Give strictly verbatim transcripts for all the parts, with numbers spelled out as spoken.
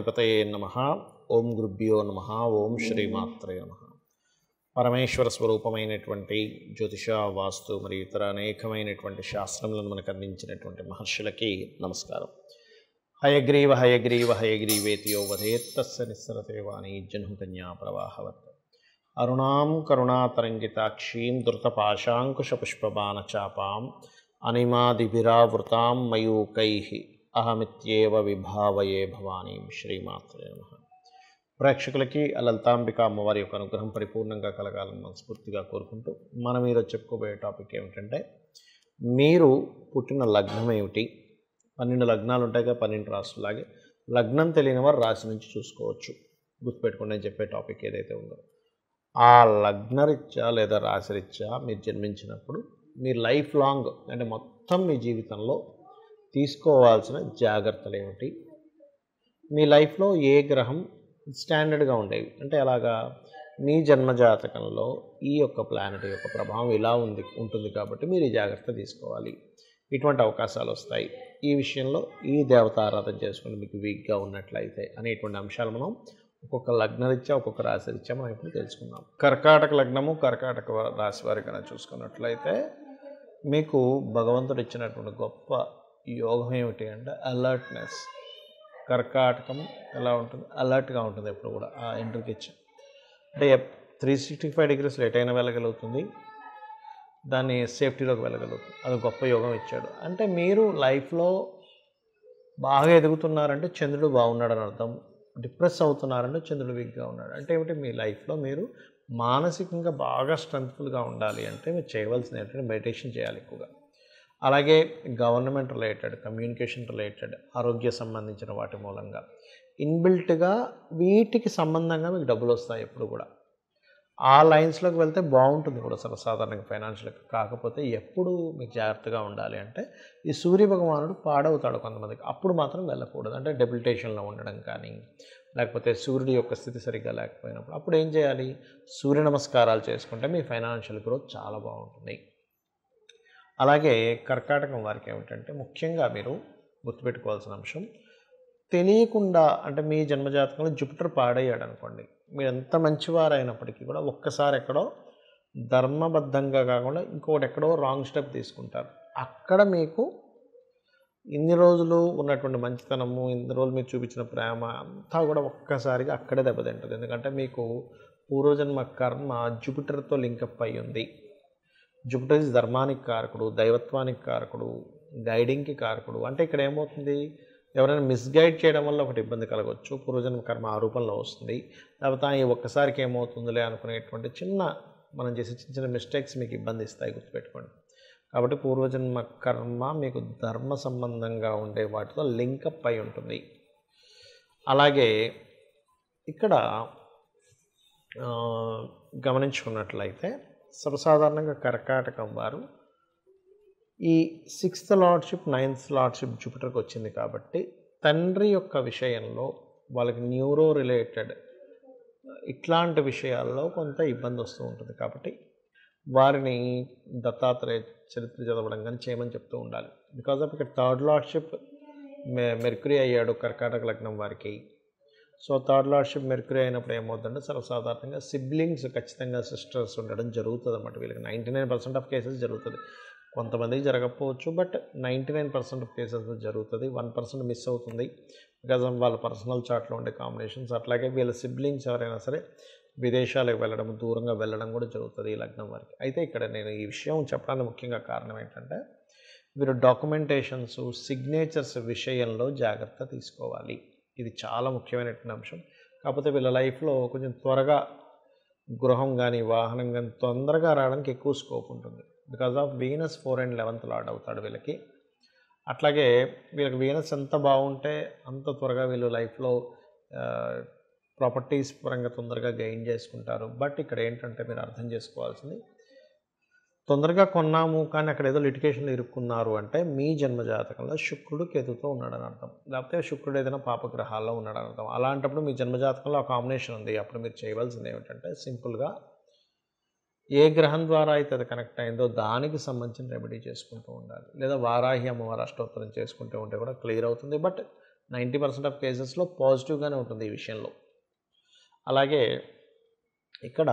గణాధిపతయే నమః. ఓం గురుభ్యో నమః. ఓం శ్రీమాత్రే నమః. పరమేశ్వర స్వరూపమైనటువంటి జ్యోతిష, వాస్తు మరియు ఇతర అనేకమైనటువంటి శాస్త్రములను మనకు అందించినటువంటి మహర్షులకి నమస్కారం. హయగ్రీవ హయగ్రీవ హయగ్రీవేతియో వదేత్తస్య నిస్సరతే వాణి జహ్నుకన్యా ప్రవాహవత్. అరుణాం కరుణాతరంగితాక్షీం ధృతపాశాంకుశపుష్పబాణచాపాం అనిమాదిభిరావృతాం మయూకైః అహమిత్యేవ విభావయే భవానీం. శ్రీమాత్రే నమః. ప్రేక్షకులకి లలితాంబిక అమ్మవారి యొక్క అనుగ్రహం పరిపూర్ణంగా కలగాలని మనస్ఫూర్తిగా కోరుకుంటూ మనం ఈరోజు చెప్పుకోబోయే టాపిక్ ఏమిటంటే, మీరు పుట్టిన లగ్నం ఏమిటి? పన్నెండు లగ్నాలు ఉంటాయి కదా, పన్నెండు రాసులాగే లగ్నం తెలియని వారు రాశి నుంచి చూసుకోవచ్చు. గుర్తుపెట్టుకుని నేను చెప్పే టాపిక్ ఏదైతే ఉందో, ఆ లగ్నరీత్యా లేదా రాశిరీత్యా మీరు జన్మించినప్పుడు మీ లైఫ్ లాంగ్ అంటే మొత్తం మీ జీవితంలో తీసుకోవాల్సిన జాగ్రత్తలు ఏమిటి, మీ లైఫ్లో ఏ గ్రహం స్టాండర్డ్గా ఉండేవి అంటే అలాగా మీ జన్మజాతకంలో ఈ యొక్క ప్లానెట్ యొక్క ప్రభావం ఇలా ఉంది ఉంటుంది కాబట్టి మీరు ఈ జాగ్రత్త తీసుకోవాలి, ఇటువంటి అవకాశాలు వస్తాయి, ఈ విషయంలో ఈ దేవత ఆరాధన చేసుకుని మీకు వీక్గా ఉన్నట్లయితే అనేటువంటి అంశాలు మనం ఒక్కొక్క లగ్నరీత్యా ఒక్కొక్క రాశిరీత్యా మనం ఇప్పుడు తెలుసుకుందాం. కర్కాటక లగ్నము కర్కాటక రాశి వారి కన్నా చూసుకున్నట్లయితే మీకు భగవంతుడు ఇచ్చినటువంటి గొప్ప యోగం ఏమిటి అంటే అలర్ట్నెస్. కర్కాటకం ఎలా ఉంటుంది? అలర్ట్గా ఉంటుంది ఎప్పుడు కూడా. ఆ ఎంట్రీకి ఇచ్చి అంటే త్రీ సిక్స్టీ ఫైవ్ డిగ్రీస్లో ఎటైనా వెళ్ళగలుగుతుంది, దాన్ని సేఫ్టీలోకి వెళ్ళగలుగుతుంది. అది గొప్ప యోగం ఇచ్చాడు. అంటే మీరు లైఫ్లో బాగా ఎదుగుతున్నారంటే చంద్రుడు బాగున్నాడని అర్థం. డిప్రెస్ అవుతున్నారంటే చంద్రుడు వీక్గా ఉన్నాడు అంటే ఏమిటి? మీ లైఫ్లో మీరు మానసికంగా బాగా స్ట్రెంత్ఫుల్గా ఉండాలి అంటే మీరు చేయవలసింది ఏంటంటే మెడిటేషన్ చేయాలి ఎక్కువగా. అలాగే గవర్నమెంట్ రిలేటెడ్, కమ్యూనికేషన్ రిలేటెడ్, ఆరోగ్య సంబంధించిన వాటి మూలంగా ఇన్బిల్ట్గా వీటికి సంబంధంగా మీకు డబ్బులు వస్తాయి ఎప్పుడు కూడా. ఆ లైన్స్లోకి వెళ్తే బాగుంటుంది కూడా సర్వసాధారణంగా ఫైనాన్షియల్గా. కాకపోతే ఎప్పుడు మీకు జాగ్రత్తగా ఉండాలి అంటే ఈ సూర్య భగవానుడు పాడవుతాడు కొంతమందికి, అప్పుడు మాత్రం వెళ్ళకూడదు. అంటే డెబిలిటేషన్లో ఉండడం కానీ, లేకపోతే సూర్యుడి యొక్క స్థితి సరిగ్గా లేకపోయినప్పుడు అప్పుడు ఏం చేయాలి? సూర్య నమస్కారాలు చేసుకుంటే మీ ఫైనాన్షియల్ గ్రోత్ చాలా బాగుంటుంది. అలాగే కర్కాటకం వారికి ఏమిటంటే ముఖ్యంగా మీరు గుర్తుపెట్టుకోవాల్సిన అంశం, తెలియకుండా అంటే మీ జన్మజాతకంలో జూపిటర్ పాడయ్యాడు అనుకోండి, మీరు ఎంత మంచివారైనప్పటికీ కూడా ఒక్కసారి ఎక్కడో ధర్మబద్ధంగా కాకుండా ఇంకొకటి ఎక్కడో రాంగ్ స్టెప్ తీసుకుంటారు. అక్కడ మీకు ఇన్ని రోజులు ఉన్నటువంటి మంచితనము, ఇన్ని రోజులు మీరు చూపించిన ప్రేమ అంతా కూడా ఒక్కసారిగా అక్కడే దెబ్బతింటుంది. ఎందుకంటే మీకు పూర్వజన్మ కర్మ జూపిటర్తో లింకప్ అయి ఉంది. జూపిటర్ ఇస్ ధర్మానికి కారకుడు, దైవత్వానికి కారకుడు, గైడింగ్కి కారకుడు. అంటే ఇక్కడ ఏమవుతుంది? ఎవరైనా మిస్గైడ్ చేయడం వల్ల ఒకటి ఇబ్బంది కలగవచ్చు, పూర్వజన్మ కర్మ ఆ రూపంలో వస్తుంది. లేకపోతే ఈ ఒక్కసారికి ఏమవుతుందిలే అనుకునేటువంటి చిన్న మనం చేసే చిన్న చిన్న మిస్టేక్స్ మీకు ఇబ్బంది ఇస్తాయి, గుర్తుపెట్టుకోండి. కాబట్టి పూర్వజన్మ కర్మ మీకు ధర్మ సంబంధంగా ఉండే వాటితో లింకప్ అయి ఉంటుంది. అలాగే ఇక్కడ గమనించుకున్నట్లయితే సర్వసాధారణంగా కర్కాటకం వారు ఈ సిక్స్త్ లార్డ్షిప్, నైన్త్ లార్డ్షిప్ జూపిటర్కి వచ్చింది కాబట్టి తండ్రి యొక్క విషయంలో వాళ్ళకి న్యూరో రిలేటెడ్ ఇట్లాంటి విషయాల్లో కొంత ఇబ్బంది వస్తూ ఉంటుంది. కాబట్టి వారిని దత్తాత్రేయ చరిత్ర చదవడం కానీ చేయమని చెప్తూ ఉండాలి. బికాజ్ ఆఫ్ ఇక్కడ థర్డ్ లార్డ్షిప్ మె మెర్క్యూరీ అయ్యాడు కర్కాటక లగ్నం వారికి. సో థర్డ్ లార్డ్షిప్ మెర్క్యూరీ అయినప్పుడు ఏమవుతుందంటే సర్వసాధారణంగా సిబ్లింగ్స్, ఖచ్చితంగా సిస్టర్స్ ఉండడం జరుగుతుంది అన్నమాట. వీళ్ళకి ninety nine percent of cases జరుగుతుంది. కొంతమందికి జరగకపోవచ్చు, but ninety nine percent of cases జరుగుతుంది. వన్ పర్సెంట్ మిస్ అవుతుంది బికాజ్ ఆఫ్ వాళ్ళ పర్సనల్ చార్ట్లో ఉండే కాంబినేషన్స్. అట్లాగే వీళ్ళ సిబ్లింగ్స్ ఎవరైనా సరే విదేశాలకు వెళ్ళడం, దూరంగా వెళ్ళడం కూడా జరుగుతుంది ఈ లగ్నం వారికి. అయితే ఇక్కడ నేను ఈ విషయం చెప్పడానికి ముఖ్యంగా కారణం ఏంటంటే వీరు డాక్యుమెంటేషన్స్, సిగ్నేచర్స్ విషయంలో జాగ్రత్త తీసుకోవాలి. ఇది చాలా ముఖ్యమైనటువంటి అంశం. కాకపోతే వీళ్ళ లైఫ్లో కొంచెం త్వరగా గృహం కానీ వాహనం కానీ తొందరగా రావడానికి ఎక్కువ స్కోప్ ఉంటుంది. Because of Venus four and eleventh lord అవుతాడు వీళ్ళకి. అట్లాగే వీళ్ళకి వీనస్ ఎంత బాగుంటే అంత త్వరగా వీళ్ళు లైఫ్లో ప్రాపర్టీస్ పరంగా తొందరగా గెయిన్ చేసుకుంటారు. బట్ ఇక్కడ ఏంటంటే మీరు అర్థం చేసుకోవాల్సింది, తొందరగా కొన్నాము కానీ అక్కడ ఏదో లిటిగేషన్లో ఇరుక్కున్నారు అంటే మీ జన్మజాతకంలో శుక్రుడు కేతుతో ఉన్నాడని అర్థం, లేకపోతే శుక్రుడు ఏదైనా పాపగ్రహాల్లో ఉన్నాడని అర్థం. అలాంటప్పుడు మీ జన్మజాతకంలో ఆ కాంబినేషన్ ఉంది. అప్పుడు మీరు చేయవలసింది ఏమిటంటే సింపుల్గా ఏ గ్రహం ద్వారా అయితే అది కనెక్ట్ అయిందో దానికి సంబంధించిన రెమెడీ చేసుకుంటూ ఉండాలి. లేదా వారాహి అమ్మవారి అష్టోత్తరం చేసుకుంటూ ఉంటే కూడా క్లియర్ అవుతుంది. బట్ నైంటీ పర్సెంట్ ఆఫ్ కేసెస్లో పాజిటివ్గానే ఉంటుంది ఈ విషయంలో. అలాగే ఇక్కడ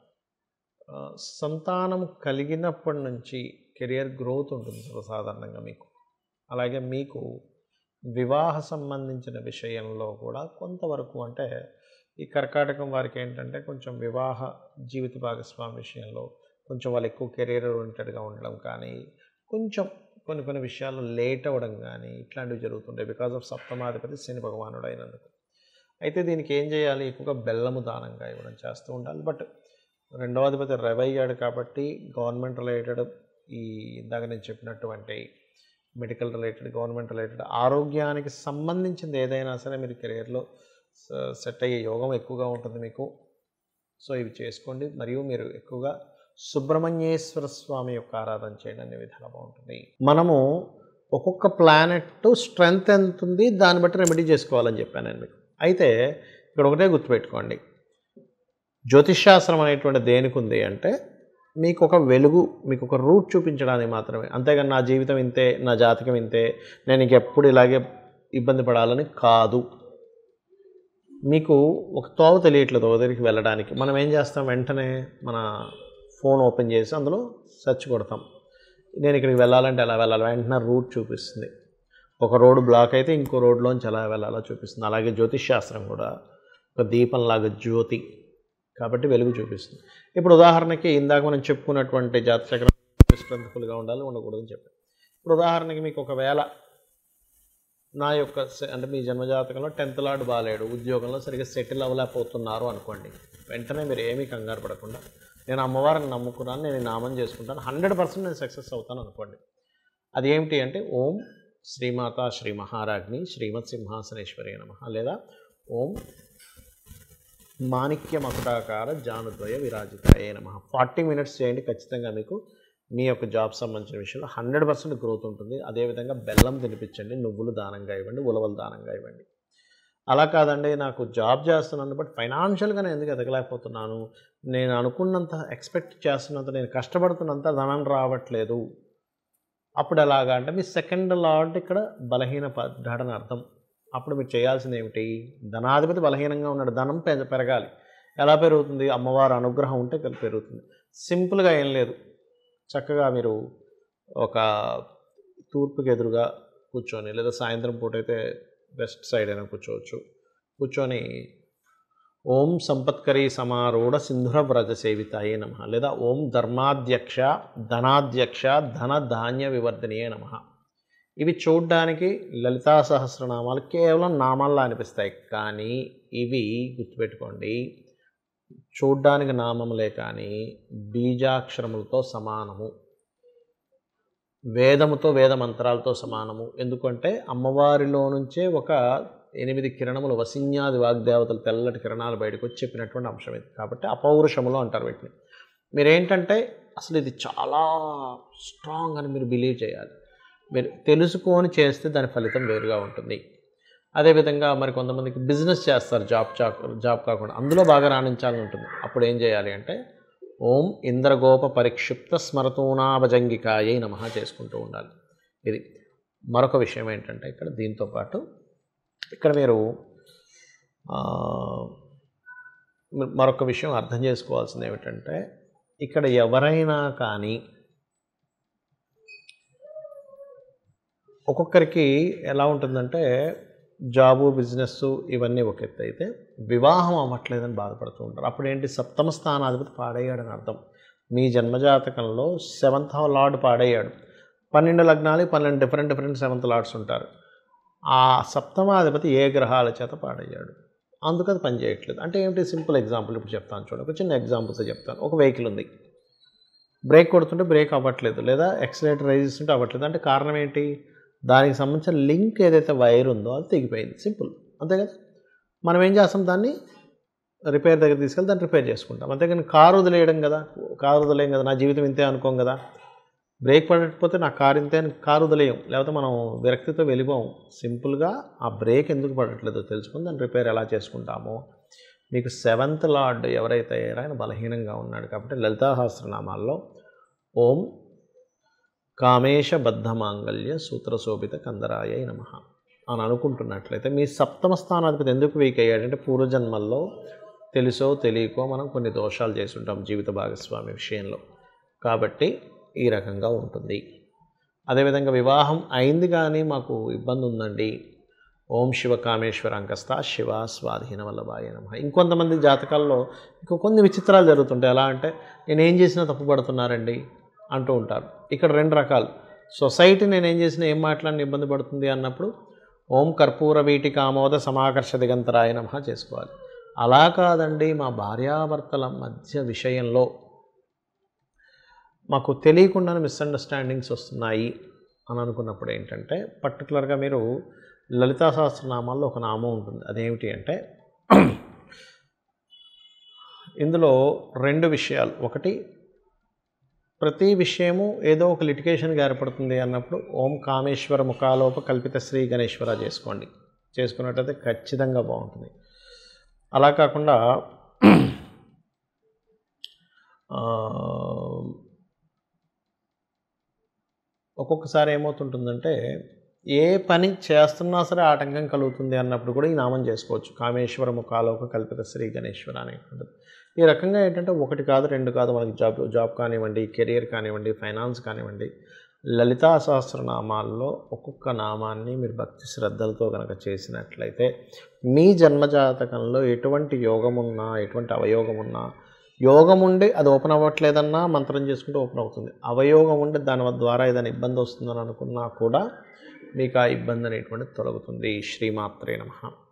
సంతానం కలిగినప్పటి నుంచి కెరియర్ గ్రోత్ ఉంటుంది సర్వసాధారణంగా మీకు. అలాగే మీకు వివాహ సంబంధించిన విషయంలో కూడా కొంతవరకు, అంటే ఈ కర్కాటకం వారికి ఏంటంటే కొంచెం వివాహ జీవిత భాగస్వామి విషయంలో కొంచెం వాళ్ళు ఎక్కువ కెరీర్ ఓరియంటెడ్గా ఉండడం కానీ, కొంచెం కొన్ని కొన్ని విషయాల్లో లేట్ అవ్వడం కానీ ఇట్లాంటివి జరుగుతుంటాయి బికాజ్ ఆఫ్ సప్తమాధిపతి శని భగవానుడు అయినందుకు. అయితే దీనికి ఏం చేయాలి? ఎక్కువగా బెల్లము దానంగా ఇవ్వడం చేస్తూ ఉండాలి. బట్ రెండవ అధిపతి రవి అయ్యాడు కాబట్టి గవర్నమెంట్ రిలేటెడ్, ఈ ఇందాక నేను చెప్పినటువంటి మెడికల్ రిలేటెడ్, గవర్నమెంట్ రిలేటెడ్, ఆరోగ్యానికి సంబంధించింది ఏదైనా సరే మీరు కెరియర్లో సెట్ అయ్యే యోగం ఎక్కువగా ఉంటుంది మీకు. సో ఇవి చేసుకోండి. మరియు మీరు ఎక్కువగా సుబ్రహ్మణ్యేశ్వర స్వామి యొక్క ఆరాధన చేయడం అనే విధాలు బాగుంటుంది. మనము ఒక్కొక్క ప్లానెట్ స్ట్రెంగ్త్ ఎంత ఉంది దాన్ని బట్టి రెమెడీ చేసుకోవాలని చెప్పాను నేను మీకు. అయితే ఇక్కడ ఒకటే గుర్తుపెట్టుకోండి, జ్యోతిష్శాస్త్రం అనేటువంటి దేనికి ఉంది అంటే మీకు ఒక వెలుగు, మీకు ఒక రూట్ చూపించడానికి మాత్రమే. అంతేగాని నా జీవితం ఇంతే, నా జాతకం ఇంతే, నేను ఇంకెప్పుడు ఇలాగే ఇబ్బంది పడాలని కాదు. మీకు ఒక తోవ తెలియట్లేదు ఒక దగ్గరికి వెళ్ళడానికి. మనం ఏం చేస్తాం? వెంటనే మన ఫోన్ ఓపెన్ చేసి అందులో సెర్చ్ కొడతాం, నేను ఇక్కడికి వెళ్ళాలంటే ఎలా వెళ్ళాలి, వెంటనే రూట్ చూపిస్తుంది. ఒక రోడ్డు బ్లాక్ అయితే ఇంకో రోడ్లోంచి ఎలా వెళ్ళాలో చూపిస్తుంది. అలాగే జ్యోతిష్శాస్త్రం కూడా ఒక దీపంలాగా జ్యోతి కాబట్టి వెలుగు చూపిస్తుంది. ఇప్పుడు ఉదాహరణకి ఇందాక మనం చెప్పుకున్నటువంటి జాతచక్రం స్ట్రెంత్ఫుల్గా ఉండాలి, ఉండకూడదని చెప్పాను. ఇప్పుడు ఉదాహరణకి మీకు ఒకవేళ నా యొక్క అంటే మీ జన్మజాతకంలో టెన్త్ లార్డ్ బాలేడు, ఉద్యోగంలో సరిగ్గా సెటిల్ అవ్వలేకపోతున్నారు అనుకోండి, వెంటనే మీరు ఏమీ కంగారు పడకుండా నేను అమ్మవారిని నమ్ముకున్నాను, నేను నామం చేసుకుంటాను, హండ్రెడ్ పర్సెంట్ నేను సక్సెస్ అవుతాను అనుకోండి. అది ఏమిటి అంటే ఓం శ్రీమాత శ్రీ మహారాజ్ని శ్రీమత్ సింహాసనేశ్వరి నమః, లేదా ఓం మాణిక్య మకుటాకార జానుద్వయ విరాజితాయే నమః. ఫార్టీ మినిట్స్ చేయండి, ఖచ్చితంగా మీకు మీ యొక్క జాబ్ సంబంధించిన విషయంలో హండ్రెడ్ పర్సెంట్ గ్రోత్ ఉంటుంది. అదేవిధంగా బెల్లం తినిపించండి, నువ్వులు దానంగా ఇవ్వండి, ఉలవలు దానంగా ఇవ్వండి. అలా కాదండి నాకు జాబ్ చేస్తున్నాను బట్ ఫైనాన్షియల్గా నేను ఎందుకు ఎదగలేకపోతున్నాను, నేను అనుకున్నంత ఎక్స్పెక్ట్ చేస్తున్నంత, నేను కష్టపడుతున్నంత ధనం రావట్లేదు, అప్పుడు ఎలాగా అంటే మీ సెకండ్ లార్డ్ ఇక్కడ బలహీన పడ్డాడని అర్థం. అప్పుడు మీరు చేయాల్సింది ఏమిటి? ధనాధిపతి బలహీనంగా ఉన్నాడు, ధనం పెరగాలి. ఎలా పెరుగుతుంది? అమ్మవారి అనుగ్రహం ఉంటే పెరుగుతుంది. సింపుల్గా ఏం లేదు, చక్కగా మీరు ఒక తూర్పుకి ఎదురుగా కూర్చొని, లేదా సాయంత్రం పూట అయితే వెస్ట్ సైడ్ అయినా కూర్చోవచ్చు, కూర్చొని ఓం సంపత్కరీ సమారూఢ సింధుర వ్రజ సేవితాయే నమః, లేదా ఓం ధర్మాధ్యక్ష ధనాధ్యక్ష ధన ధాన్య వివర్ధనీయే నమః. ఇవి చూడ్డానికి లలితా సహస్రనామాలు కేవలం నామాల్లా అనిపిస్తాయి, కానీ ఇవి గుర్తుపెట్టుకోండి చూడ్డానికి నామములే కానీ బీజాక్షరములతో సమానము, వేదముతో వేద మంత్రాలతో సమానము. ఎందుకంటే అమ్మవారిలో నుంచే ఒక ఎనిమిది కిరణములు వసిన్యాది వాగ్దేవతలు తెల్లటి కిరణాలు బయటకు వచ్చి చెప్పినటువంటి అంశం ఇది. కాబట్టి అపౌరుషములు అంటారు వీటిని. మీరేంటంటే అసలు ఇది చాలా స్ట్రాంగ్ అని మీరు బిలీవ్ చేయాలి. మీరు తెలుసుకొని చేస్తే దాని ఫలితం వేరుగా ఉంటుంది. అదేవిధంగా మరి కొంతమందికి బిజినెస్ చేస్తారు, జాబ్ జాబ్ కాకుండా, అందులో బాగా రాణించాలని ఉంటుంది. అప్పుడు ఏం చేయాలి అంటే ఓం ఇంద్రగోప పరిక్షిప్త స్మరతూనాభజంగికాయై నమః చేసుకుంటూ ఉండాలి. ఇది మరొక విషయం ఏంటంటే ఇక్కడ దీంతోపాటు ఇక్కడ మీరు మరొక విషయం అర్థం చేసుకోవాల్సింది ఏమిటంటే ఇక్కడ ఎవరైనా కానీ ఒక్కొక్కరికి ఎలా ఉంటుందంటే జాబు బిజినెస్ ఇవన్నీ ఒక ఎత్తు అయితే వివాహం అవ్వట్లేదని బాధపడుతూ ఉంటారు. అప్పుడు ఏంటి? సప్తమ స్థానాధిపతి పాడయ్యాడని అర్థం. మీ జన్మజాతకంలో సెవెంత్ లార్డ్ పాడయ్యాడు. పన్నెండు లగ్నాలు పన్నెండు డిఫరెంట్ డిఫరెంట్ సెవెంత్ లార్డ్స్ ఉంటారు. ఆ సప్తమాధిపతి ఏ గ్రహాల చేత పాడయ్యాడు, అందుకు అది పనిచేయట్లేదు. అంటే ఏమిటి? సింపుల్ ఎగ్జాంపుల్ ఇప్పుడు చెప్తాను చూడండి, ఒక చిన్న ఎగ్జాంపుల్స్ చెప్తాను. ఒక వెహికల్ ఉంది, బ్రేక్ కొడుతుంటే బ్రేక్ అవ్వట్లేదు, లేదా యాక్సిలేటర్ రైజ్ చేస్తుంటే అవ్వట్లేదు. అంటే కారణం ఏంటి? దానికి సంబంధించిన లింక్ ఏదైతే వైర్ ఉందో అది తెగిపోయింది. సింపుల్, అంతే కదా. మనం ఏం చేస్తాం? దాన్ని రిపేర్ దగ్గర తీసుకెళ్ళి దాన్ని రిపేర్ చేసుకుంటాం. అంతేగాని కారు వదిలేయడం కదా, కారు వదిలేయం కదా, నా జీవితం ఇంతే అనుకోం కదా. బ్రేక్ పడకపోతే నా కారు ఇంతే అని కారు వదిలేయం, లేకపోతే మనం విరక్తితో వెళ్ళిపోం. సింపుల్గా ఆ బ్రేక్ ఎందుకు పడట్లేదో తెలుసుకుని దాన్ని రిపేర్ ఎలా చేసుకుంటామో. మీకు సెవెంత్ లార్డ్ ఎవరైతే అయ్యారో ఆయన బలహీనంగా ఉన్నాడు. కాబట్టి లలితా సహస్రనామాల్లో ఓం కామేశ బద్ధ మాంగళ్య సూత్రశోభిత కందరాయ నమః, అని అనుకుంటున్నట్లయితే మీ సప్తమ స్థానాధిపతి ఎందుకు వీక్ అయ్యాడంటే పూర్వజన్మల్లో తెలుసో తెలియకో మనం కొన్ని దోషాలు చేసి ఉంటాం జీవిత భాగస్వామి విషయంలో, కాబట్టి ఈ రకంగా ఉంటుంది. అదేవిధంగా వివాహం అయింది కానీ మాకు ఇబ్బంది ఉందండి, ఓం శివ కామేశ్వర అంకస్త శివ స్వాధీన వల్లభాయ నమః. ఇంకొంతమంది జాతకాల్లో ఇంకో కొన్ని విచిత్రాలు జరుగుతుంటాయి. ఎలా అంటే నేనేం చేసినా తప్పు పడుతున్నారండి అంటూ ఉంటారు. ఇక్కడ రెండు రకాలు, సొసైటీ నేనేం చేసినా ఏం మాట్లాడిన ఇబ్బంది పడుతుంది అన్నప్పుడు ఓం కర్పూర వీటి కామోద సమాకర్ష దిగంతరాయ నమః చేసుకోవాలి. అలా కాదండి మా భార్యాభర్తల మధ్య విషయంలో మాకు తెలియకుండానే మిస్అండర్స్టాండింగ్స్ వస్తున్నాయి అని అనుకున్నప్పుడు ఏంటంటే పర్టికులర్గా మీరు లలితా సహస్రనామాల్లో ఒక నామం ఉంటుంది. అదేమిటి అంటే ఇందులో రెండు విషయాలు, ఒకటి ప్రతి విషయము ఏదో ఒక లిటికేషన్గా ఏర్పడుతుంది అన్నప్పుడు ఓం కామేశ్వర ముఖాలోప కల్పిత శ్రీ గణేశ్వర చేసుకోండి. చేసుకున్నట్టయితే ఖచ్చితంగా బాగుంటుంది. అలా కాకుండా ఒక్కొక్కసారి ఏమవుతుంటుందంటే ఏ పని చేస్తున్నా సరే ఆటంకం కలుగుతుంది అన్నప్పుడు కూడా ఈ నామం చేసుకోవచ్చు. కామేశ్వర ముఖాలోక కల్పిత శ్రీ గణేశ్వర అనేటువంటిది. ఈ రకంగా ఏంటంటే ఒకటి కాదు రెండు కాదు, మనకి జాబ్ జాబ్ కానివ్వండి, కెరియర్ కానివ్వండి, ఫైనాన్స్ కానివ్వండి, లలితా సహస్రనామాల్లో ఒక్కొక్క నామాన్ని మీరు భక్తి శ్రద్ధలతో కనుక చేసినట్లయితే మీ జన్మజాతకంలో ఎటువంటి యోగం ఉన్నా, ఎటువంటి అవయోగం ఉన్నా, యోగం ఉండి అది ఓపెన్ అవ్వట్లేదన్నా మంత్రం చేసుకుంటే ఓపెన్ అవుతుంది, అవయోగం ఉండి దాని ద్వారా ఏదైనా ఇబ్బంది వస్తుందని అనుకున్నా కూడా మీకు ఆ ఇబ్బంది అనేటువంటిది తొలగుతుంది. శ్రీమాత్రే నమః.